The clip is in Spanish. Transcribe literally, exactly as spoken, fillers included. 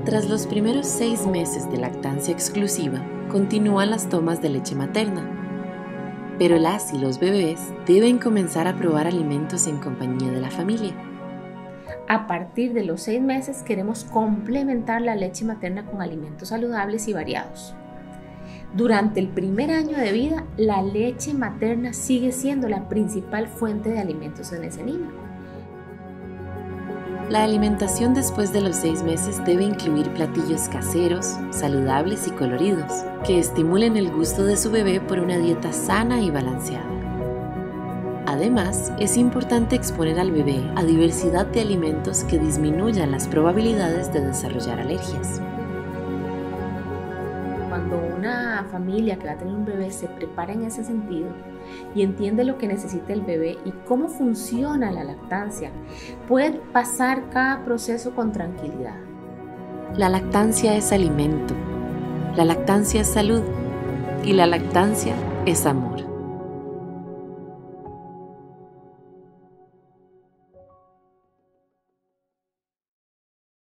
Tras los primeros seis meses de lactancia exclusiva, continúan las tomas de leche materna, pero las y los bebés deben comenzar a probar alimentos en compañía de la familia. A partir de los seis meses queremos complementar la leche materna con alimentos saludables y variados. Durante el primer año de vida, la leche materna sigue siendo la principal fuente de alimentos en ese niño. La alimentación después de los seis meses debe incluir platillos caseros, saludables y coloridos, que estimulen el gusto de su bebé por una dieta sana y balanceada. Además, es importante exponer al bebé a diversidad de alimentos que disminuyan las probabilidades de desarrollar alergias. Cuando una familia que va a tener un bebé se prepara en ese sentido y entiende lo que necesita el bebé y cómo funciona la lactancia, puede pasar cada proceso con tranquilidad. La lactancia es alimento, la lactancia es salud y la lactancia es amor.